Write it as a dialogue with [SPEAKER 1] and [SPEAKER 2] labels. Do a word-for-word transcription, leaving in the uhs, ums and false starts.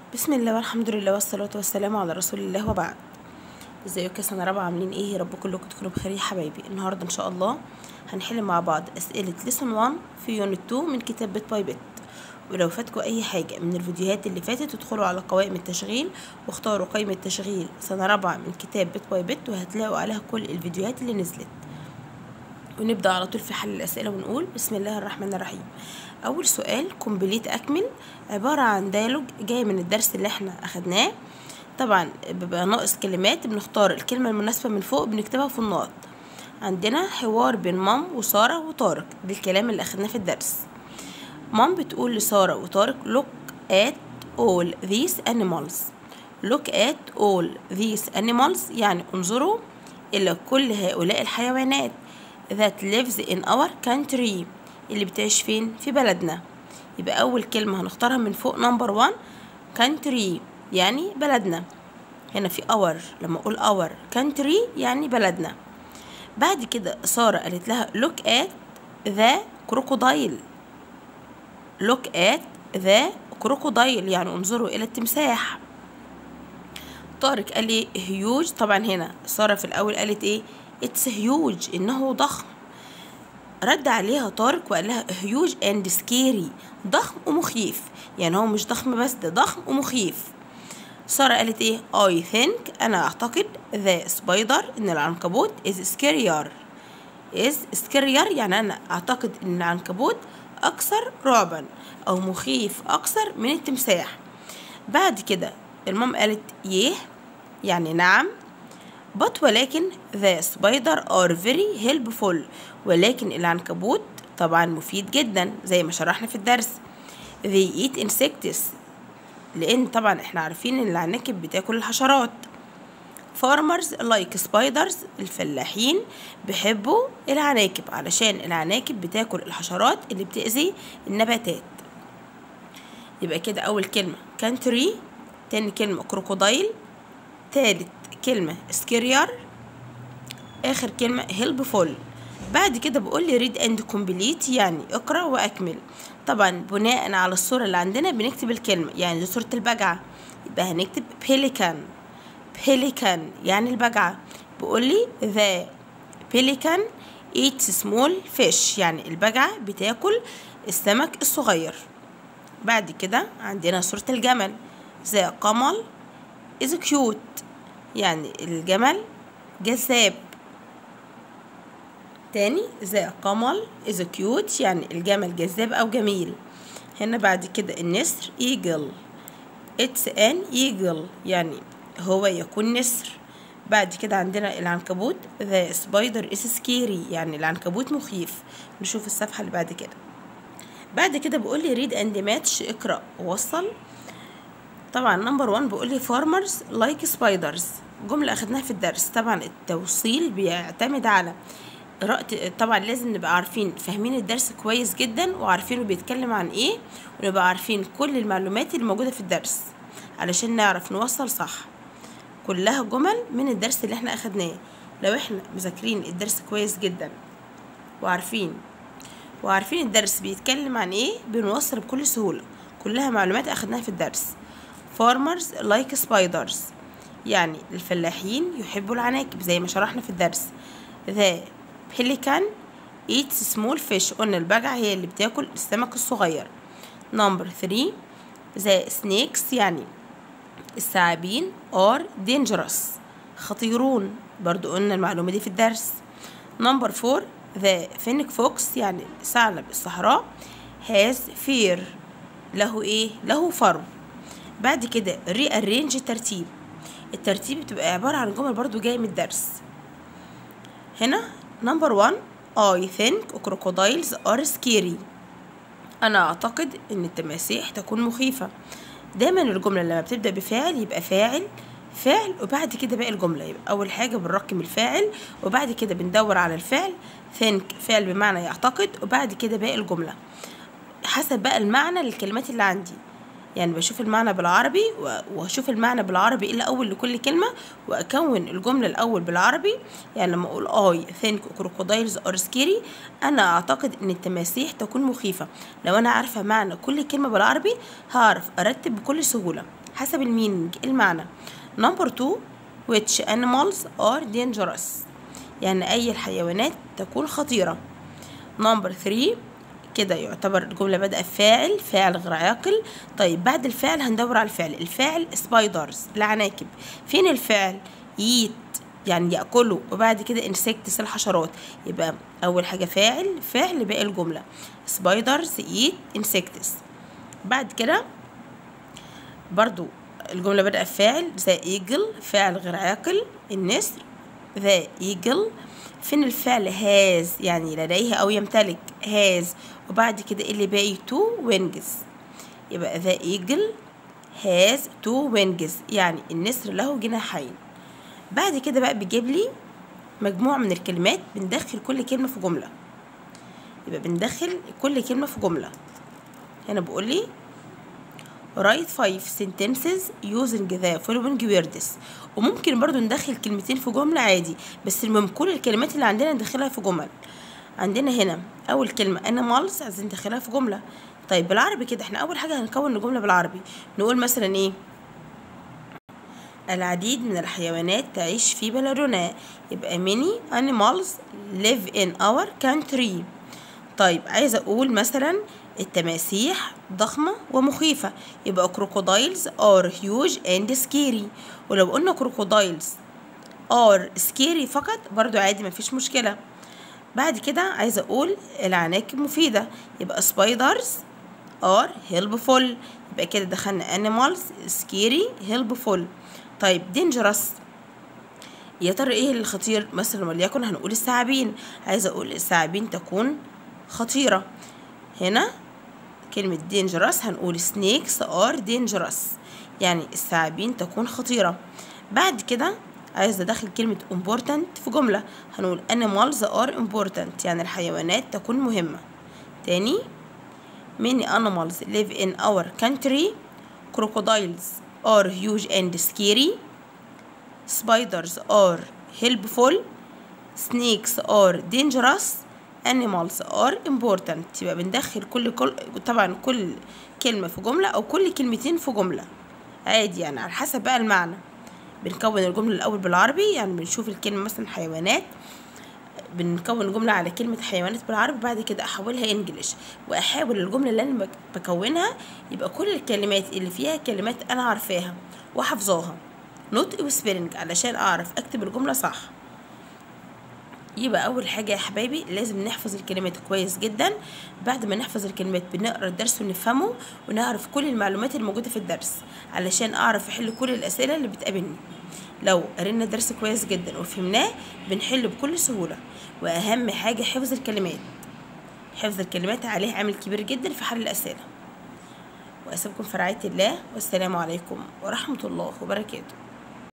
[SPEAKER 1] بسم الله والحمد لله والصلاة والسلام على رسول الله وبعد. ازيكم يا سنة رابعة، عاملين ايه؟ يا رب كلكم تكونوا بخير يا حبايبي. النهاردة ان شاء الله هنحل مع بعض اسئلة ليسون واحد في يونت اتنين من كتاب بيت باي بيت. ولو فاتكم اي حاجة من الفيديوهات اللي فاتت ادخلوا على قوائم التشغيل واختاروا قائمة تشغيل سنة رابعة من كتاب بيت باي بيت وهتلاقوا عليها كل الفيديوهات اللي نزلت. ونبدأ على طول في حل الأسئلة ونقول بسم الله الرحمن الرحيم. أول سؤال كومبليت أكمل، عبارة عن ديالوج جاي من الدرس اللي احنا أخدناه. طبعا بيبقى ناقص كلمات، بنختار الكلمة المناسبة من فوق بنكتبها في النقط. عندنا حوار بين مام وسارة وطارق، ده الكلام اللي أخدناه في الدرس. مام بتقول لسارة وطارق look at all these animals. look at all these animals يعني انظروا إلى كل هؤلاء الحيوانات that lives in our country اللي بتعيش فين؟ في بلدنا. يبقى أول كلمة هنختارها من فوق نمبر وان country يعني بلدنا. هنا في our، لما أقول our country يعني بلدنا. بعد كده سارة قالت لها look at the crocodile. look at the crocodile يعني انظروا إلى التمساح. طارق قال لي huge، طبعا هنا سارة في الأول قالت إيه؟ it's huge إنه ضخم. رد عليها طارق وقال لها huge and scary، ضخم ومخيف، يعني هو مش ضخم بس، ده ضخم ومخيف. سارة قالت ايه؟ I think أنا أعتقد the spider إن العنكبوت is scarier. is scarier يعني أنا أعتقد إن العنكبوت أكثر رعبا أو مخيف أكثر من التمساح. بعد كده المام قالت يه يعني نعم، but ولكن the spider are very helpful، ولكن العنكبوت طبعا مفيد جدا زي ما شرحنا في الدرس. they eat insects لأن طبعا احنا عارفين ان العناكب بتاكل الحشرات. farmers like spiders الفلاحين بيحبوا العناكب علشان العناكب بتاكل الحشرات اللي بتأذي النباتات. يبقى كده أول كلمة country، تاني كلمة crocodile، تالت كلمة scarier، آخر كلمة helpful. بعد كده بقول لي read and complete يعني اقرأ وأكمل. طبعا بناء على الصورة اللي عندنا بنكتب الكلمة، يعني دي صورة البجعة يبقى هنكتب pelican. pelican يعني البجعة. بقول لي the pelican eats small fish يعني البجعة بتاكل السمك الصغير. بعد كده عندنا صورة الجمل the camel is cute يعني الجمل جذاب. تاني the camel is cute يعني الجمل جذاب أو جميل. هنا بعد كده النسر eagle، it's an eagle يعني هو يكون نسر. بعد كده عندنا العنكبوت the spider is scary يعني العنكبوت مخيف. نشوف الصفحة اللي بعد كده. بعد كده بقول لي read and match اقرأ ووصل. طبعا نمبر وان بقول لي farmers like spiders، جملة أخدناها في الدرس. طبعا التوصيل بيعتمد على قراءة، طبعا لازم نبقى عارفين فاهمين الدرس كويس جدا وعارفينه بيتكلم عن ايه، ونبقى عارفين كل المعلومات اللي موجودة في الدرس علشان نعرف نوصل صح. كلها جمل من الدرس اللي احنا أخدناه. لو احنا مذاكرين الدرس كويس جدا وعارفين وعارفين الدرس بيتكلم عن ايه بنوصل بكل سهولة. كلها معلومات أخدناها في الدرس. farmers like spiders يعني الفلاحين يحبوا العناكب زي ما شرحنا في الدرس. the pelican eats small fish قلنا البجعة هي اللي بتاكل السمك الصغير. number three the snakes يعني الثعابين are dangerous خطيرون، برضو قلنا المعلومة دي في الدرس. number four the fennec fox يعني ثعلب الصحراء has fear له ايه؟ له فرو. بعد كده rearrange الترتيب. الترتيب بتبقى عبارة عن جمل برضو جاية من الدرس. هنا نمبر وان I think crocodiles are scary، أنا أعتقد إن التماسيح تكون مخيفة. دايما الجملة لما بتبدأ بفاعل يبقى فاعل فعل وبعد كده باقي الجملة. يبقى أول حاجة بنرقم الفاعل وبعد كده بندور على الفعل. think فعل بمعنى يعتقد وبعد كده باقي الجملة حسب بقى المعنى للكلمات اللي عندي. يعني بشوف المعنى بالعربي واشوف المعنى بالعربي الاول لكل كلمه واكون الجمله الاول بالعربي. يعني لما اقول I think crocodiles are scary انا اعتقد ان التماسيح تكون مخيفه. لو انا عارفه معنى كل كلمه بالعربي هعرف ارتب بكل سهوله حسب المينينج المعنى. نمبر اتنين which animals are dangerous يعني اي الحيوانات تكون خطيره. نمبر تلاتة كده يعتبر الجملة بدأ فاعل فاعل غير عاقل. طيب بعد الفعل هندور على الفعل. الفعل سبايدرز العناكب. فين الفعل؟ ييت يعني يأكلوا، وبعد كده انسكتس الحشرات. يبقى أول حاجة فاعل فعل باقي الجملة سبايدرز ييت انسكتس. بعد كده برضو الجملة بدأ فاعل ذا ايجل فاعل غير عاقل النسر ذا ايجل. فين الفعل؟ هاز يعني لديه أو يمتلك هاز، وبعد كده اللي باقي تو وينجز. يبقى ذا ايجل هاز تو وينجز يعني النسر له جناحين. بعد كده بقى بيجيب لي مجموعة من الكلمات بندخل كل كلمة في جملة. يبقى بندخل كل كلمة في جملة. هنا بقول لي write five sentences using the following words. وممكن برضو ندخل كلمتين في جملة عادي، بس المهم كل الكلمات اللي عندنا ندخلها في جمل. عندنا هنا أول كلمة animals عايزين ندخلها في جملة. طيب بالعربي كده احنا أول حاجة هنكون الجملة بالعربي نقول مثلا ايه؟ العديد من الحيوانات تعيش في بلدنا. يبقى many animals live in our country. طيب عايزة أقول مثلا التماسيح ضخمة ومخيفة. يبقى crocodiles are huge and scary. ولو قلنا crocodiles are scary فقط برضو عادي مفيش مشكلة. بعد كده عايزة أقول العناكب مفيدة. يبقى spiders are helpful. يبقى كده دخلنا animals scary helpful. طيب dangerous يا ترى ايه الخطير؟ مثلا وليكن هنقول الثعابين. عايزة أقول الثعابين تكون خطيرة. هنا كلمة dangerous هنقول snakes are dangerous يعني الثعابين تكون خطيرة. بعد كده عايزة أدخل كلمة important في جملة هنقول animals are important يعني الحيوانات تكون مهمة. تاني many animals live in our country. crocodiles are huge and scary. spiders are helpful. snakes are dangerous. animals are important. يبقى بندخل كل كل طبعا كل كلمة في جملة أو كل كلمتين في جملة عادي يعني على حسب بقى المعنى. بنكون الجملة الأول بالعربي يعني بنشوف الكلمة مثلا حيوانات بنكون الجملة على كلمة حيوانات بالعربي، بعد كده أحولها إنجليش وأحاول الجملة اللي أنا بكونها يبقى كل الكلمات اللي فيها كلمات أنا عارفاها وحافظاها نطق وسبيلنج علشان أعرف أكتب الجملة صح. يبقى أول حاجة يا حبايبي لازم نحفظ الكلمات كويس جدا. بعد ما نحفظ الكلمات بنقرأ الدرس ونفهمه ونعرف كل المعلومات الموجودة في الدرس علشان أعرف أحل كل الأسئلة اللي بتقابلني. لو قرينا الدرس كويس جدا وفهمناه بنحله بكل سهولة. وأهم حاجة حفظ الكلمات. حفظ الكلمات عليه عامل كبير جدا في حل الأسئلة. وأسيبكم في رعاية الله والسلام عليكم ورحمة الله وبركاته.